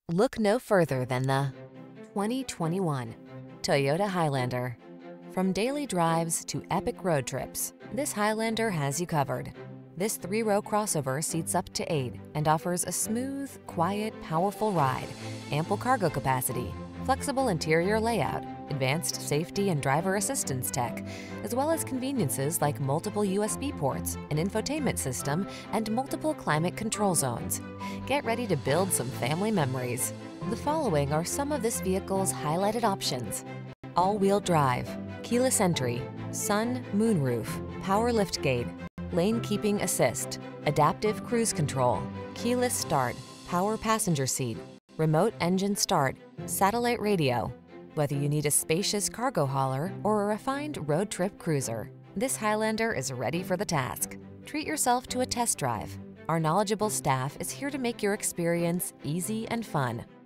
Look no further than the 2021 Toyota Highlander. From daily drives to epic road trips, this Highlander has you covered. This three-row crossover seats up to 8 and offers a smooth, quiet, powerful ride, ample cargo capacity, flexible interior layout, advanced safety and driver assistance tech, as well as conveniences like multiple USB ports, an infotainment system, and multiple climate control zones. Get ready to build some family memories. The following are some of this vehicle's highlighted options: all-wheel drive, keyless entry, sun, moonroof, power liftgate, lane keeping assist, adaptive cruise control, keyless start, power passenger seat, remote engine start, satellite radio. Whether you need a spacious cargo hauler or a refined road trip cruiser, this Highlander is ready for the task. Treat yourself to a test drive. Our knowledgeable staff is here to make your experience easy and fun.